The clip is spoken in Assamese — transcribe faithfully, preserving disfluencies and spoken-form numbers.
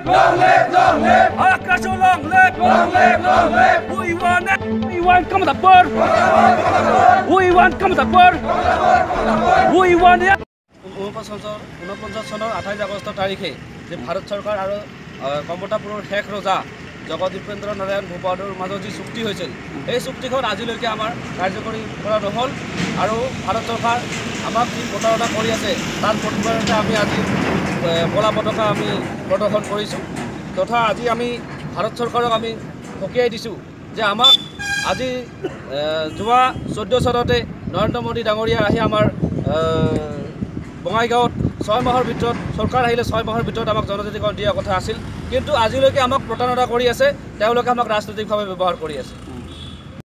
live, long live, long live. Akash, long live, long live, long live. We want it. We want come the bird. We want come the bird. We want it. ঊনপঞ্চাছ চনৰ আঠাইছ আগষ্ট তাৰিখে যে ভাৰত চৰকাৰ আৰু কমতাপুৰৰ শেষ ৰজা জগদীপেন্দ্ৰ নাৰায়ণ ভূপালৰ মাজত যি চুক্তি হৈছিল এই চুক্তিখন আজিলৈকে আমাৰ কাৰ্যকৰী কৰা নহ'ল আৰু ভাৰত চৰকাৰ আমাক যি প্ৰতাৰণা কৰি আছে তাৰ প্ৰতিবাদতে আমি আজি কলা পতাকা আমি প্ৰদৰ্শন কৰিছোঁ তথা আজি আমি ভাৰত চৰকাৰক আমি সকীয়াই দিছোঁ যে আমাক আজি যোৱা চৈধ্য চনতে নৰেন্দ্ৰ মোদী ডাঙৰীয়া আহি আমাৰ বঙাইগাঁৱত ছয় মাহৰ ভিতৰত চৰকাৰ আহিলে ছয় মাহৰ ভিতৰত আমাক জনজাতিকৰণ দিয়াৰ কথা আছিল কিন্তু আজিলৈকে আমাক প্ৰতাৰণা কৰি আছে তেওঁলোকে আমাক ৰাজনৈতিকভাৱে ব্যৱহাৰ কৰি আছে